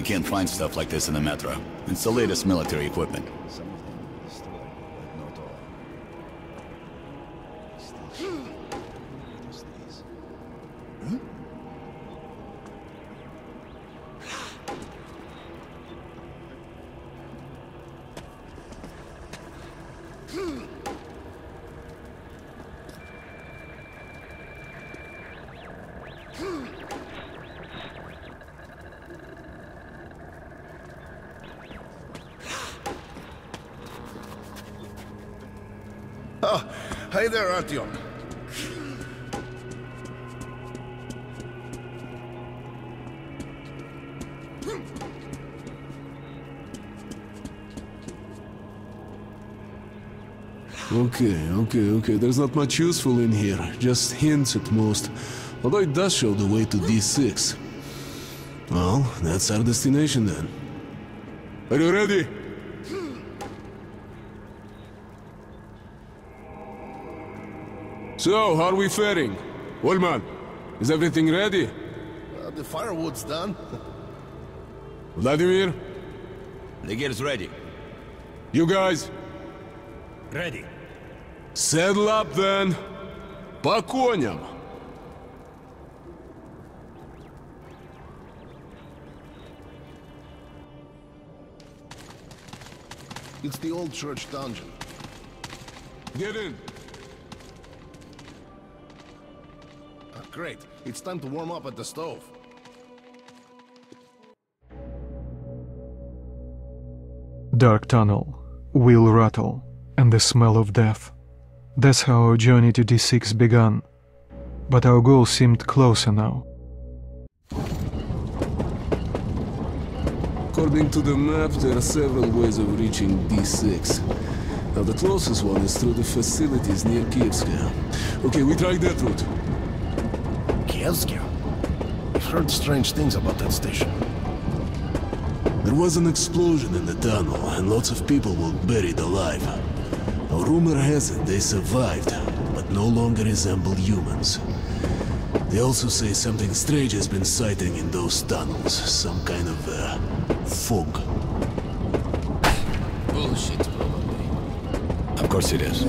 You can't find stuff like this in the metro. It's the latest military equipment. Some of them destroyed, but not all. Still those days. Oh, hey there, Artyom. Okay. There's not much useful in here. Just hints at most. Although it does show the way to D6. Well, that's our destination then. Are you ready? So, how are we faring? Ullman, is everything ready? The firewood's done. Vladimir? The gear's ready. You guys? Ready. Saddle up then. По коням. It's the old church dungeon. Get in. Great. It's time to warm up at the stove. Dark tunnel, wheel rattle, and the smell of death. That's how our journey to D6 began. But our goal seemed closer now. According to the map, there are several ways of reaching D6. Now the closest one is through the facilities near Kievska. Okay, we tried that route. Kievska? I've heard strange things about that station. There was an explosion in the tunnel, and lots of people were buried alive. A rumor has it they survived, but no longer resemble humans. They also say something strange has been sighting in those tunnels. Some kind of, fog. Bullshit, probably. Of course it is.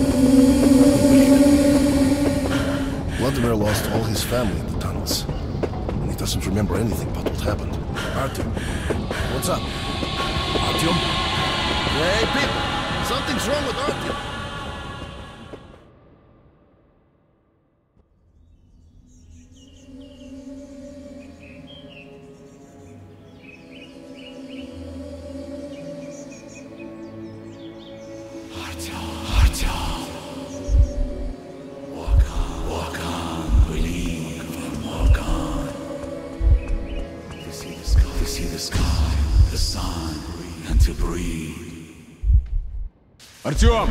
Vladimir lost all his family in the tunnels. And he doesn't remember anything about what happened. Artyom, what's up? Artyom? Hey, people! Something's wrong with Artyom! Артём!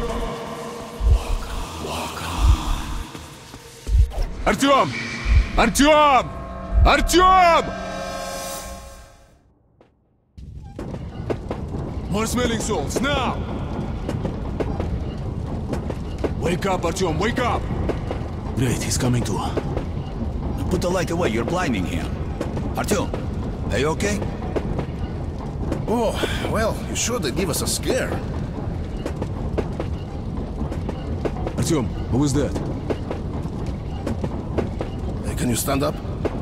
Артём! Артём! Артём! More smelling salts, now! Wake up, Артём, wake up! Great, he's coming to. Put the light away, you're blinding him. Artyom, are you okay? Oh, well, you sure did give us a scare. Артём, what was that? Hey, can you stand up?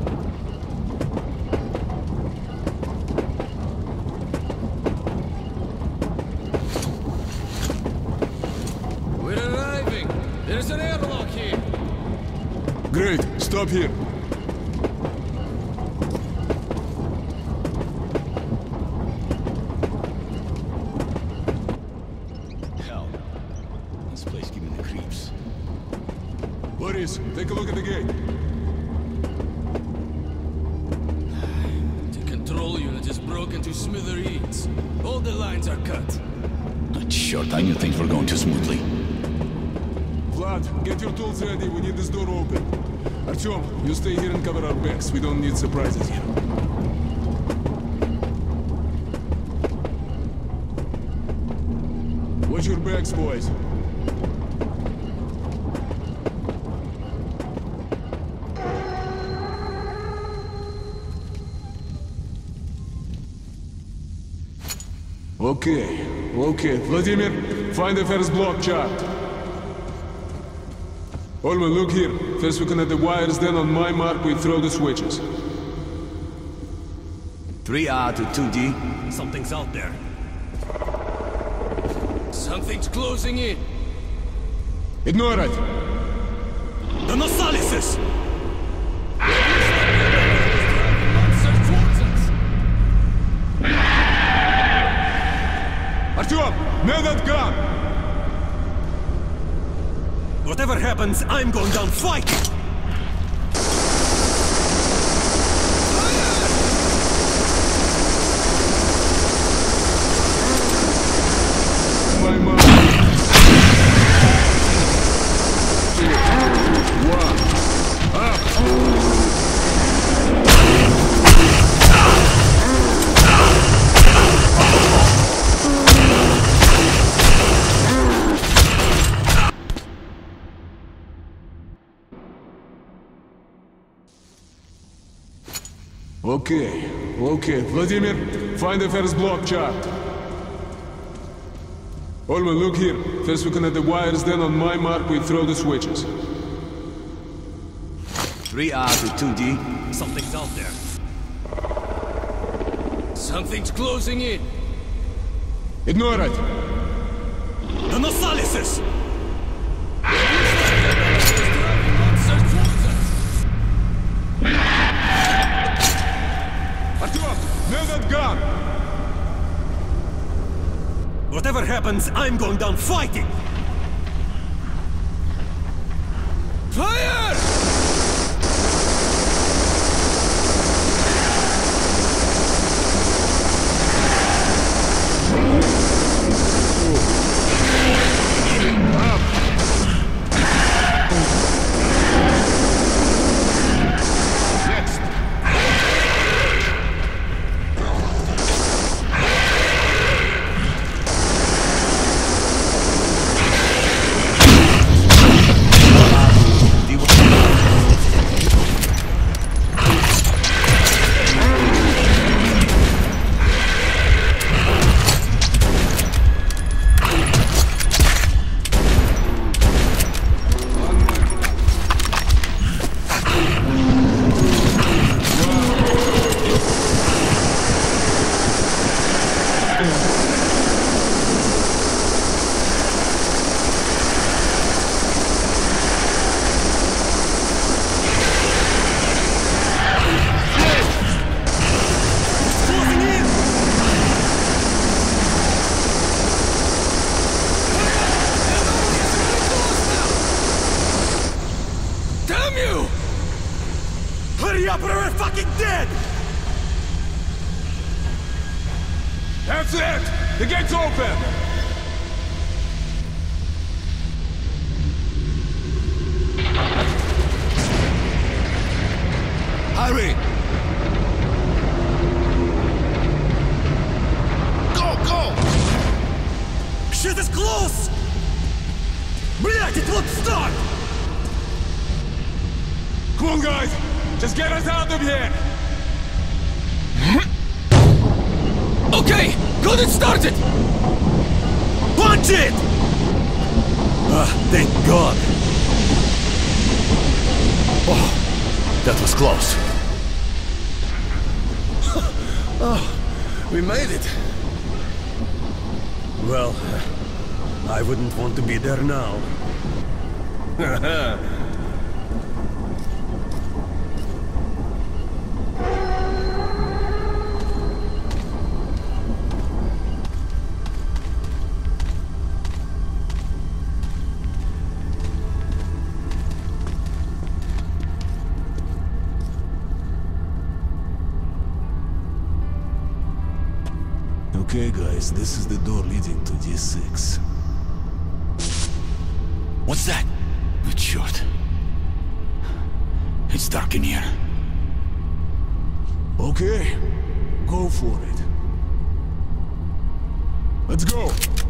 We're arriving! There's an airlock here! Great, stop here. Hell, this place gives me the creeps. Boris, take a look at the gate. The control unit is broken to smithereens. All the lines are cut. Short, I knew things were going too smoothly. Vlad, get your tools ready, we need this door open. Artyom, you stay here and cover our backs, we don't need surprises here. Watch your backs, boys. Okay. Vladimir, find the first block chart. Olman, look here. First we connect the wires, then on my mark we throw the switches. 3R to 2D. Something's out there. Something's closing in. Ignore it. The Nosalysis! Artyom, nail that gun! Whatever happens, I'm going down fighting! My mark. 2, 1, up! Okay. Vladimir, find the first block chart. Olman, look here. First we connect the wires, then on my mark we throw the switches. 3R to 2D. Something's out there. Something's closing in. Ignore it. The Nosalysis! Artyom, nail that gun! Whatever happens, I'm going down fighting! Fire! Hurry up or we're fucking dead! That's it! The gate's open! Hurry! Go! Shit is close! Блять, it won't start! Come on, guys! Just get us out of here! Okay! Got it started! Punch it! Thank God! Oh, that was close. Oh, we made it. Well, I wouldn't want to be there now. Okay, guys, this is the door leading to D6. What's that? Good shot. It's dark in here. Okay, go for it. Let's go!